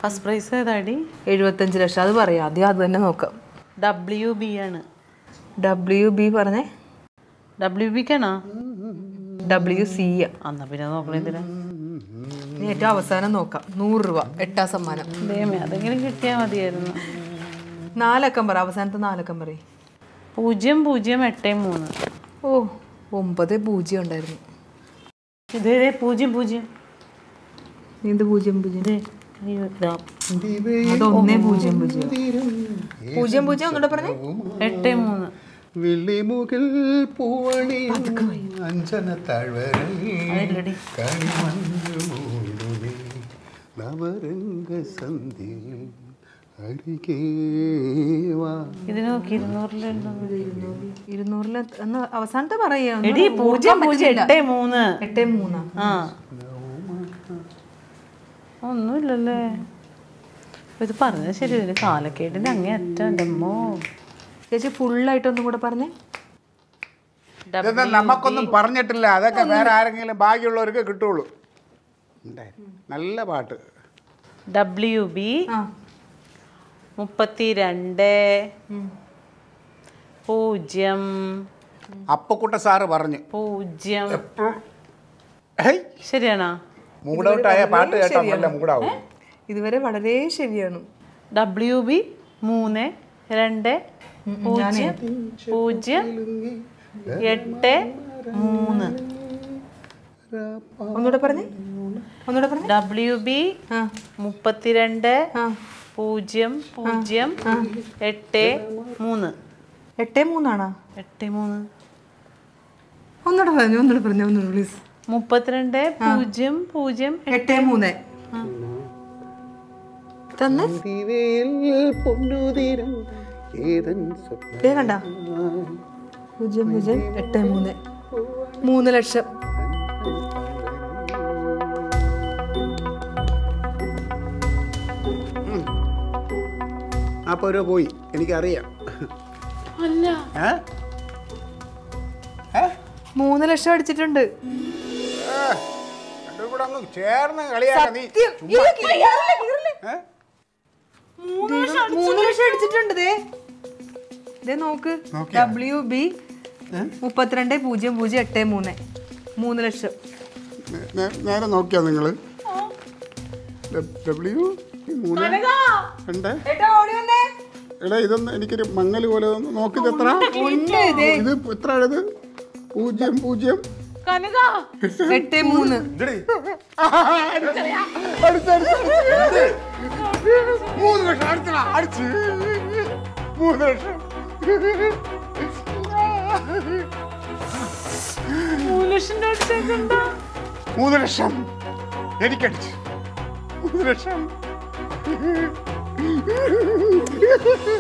First prize ഏതാടി? 75 ലക്ഷം. അത് പറയാം, ആദ്യം അത് തന്നെ നോക്കാം. WB ആണ്. WB പറഞ്ഞേ. WBക്കാണോ? WC. എന്നാ പിന്നെ നോക്കണെന്തിനാ? ഏറ്റവും അവസാനം നോക്കാം. 100 രൂപ 8ാം സമ്മാനം. അതെങ്കിലും കിട്ടിയാൽ മതിയായിരുന്നു. 4 അക്കം പറ, അവസാനത്തെ 4 അക്കം പറയും. 0083. ഓ 90 ഉണ്ടായിരുന്നു. ഇതേ 00. എന്ത് 00? അത് 100. 00 ഒന്നുകൂടെ പറഞ്ഞേ. 83. വിളിമുകിൽ പൂവണി അഞ്ജന താഴ്വരയിൽ കണിമഞ്ഞു മൂടുമേ നവരംഗ സന്ധ്യയിൽ അരികേ വാ. ഇത് നോക്കി 200 അവസാനത്തെ പറയാ. 0083. ആ ഒന്നുമില്ലല്ലേ. ഇത് പറഞ്ഞത് ശരി. കാലക്കേടിന്റെ അങ്ങേ അറ്റമ്മോ. ചേച്ചി ഫുള്ളായിട്ടൊന്നും കൂടെ പറഞ്ഞേ. നമുക്കൊന്നും പറഞ്ഞിട്ടില്ല. അതൊക്കെ വേറെ ആരെങ്കിലും ഭാഗ്യമുള്ളവർക്ക് കിട്ടുള്ളൂ. നല്ല പാട്ട്. WB 32 0 അപ്പക്കുട്ട സാറ് പറഞ്ഞു 0. ശരിയാണോ? മൂഡൌട്ടായ പാട്ട് കേട്ടാ നല്ല മൂഡാവും. ഇതുവരെ വളരെ ശരിയാണ്. WB 3 2 0 0 8 3. ഒന്നുകൂടെ പറഞ്ഞേ. WB 32 0 0 8 3. 83 ആണോ? 83. ഒന്നുകൂടെ പറഞ്ഞു പ്ലീസ്. 32 0 0 83 തന്നെ കണ്ട. 0083 3 ലക്ഷം. അപ്പൊ പോയി. എനിക്കറിയാം. 3 ലക്ഷം അടിച്ചിട്ടുണ്ട്. ചേർന്ന് കളിയാക്കാൻ നീ 3 ലക്ഷം അടിച്ചിട്ടുണ്ട്. നോക്ക്. WB 32 0083 3 ലക്ഷം. നേരെ നോക്കിയാ നിങ്ങള്? എടാ ഇതൊന്ന് എനിക്കൊരു മങ്ങല് പോലെ നോക്കിയത് എത്ര? ഇത് എത്ര? 00 83. എനിക്കടിച്ചു 3 ലക്ഷം.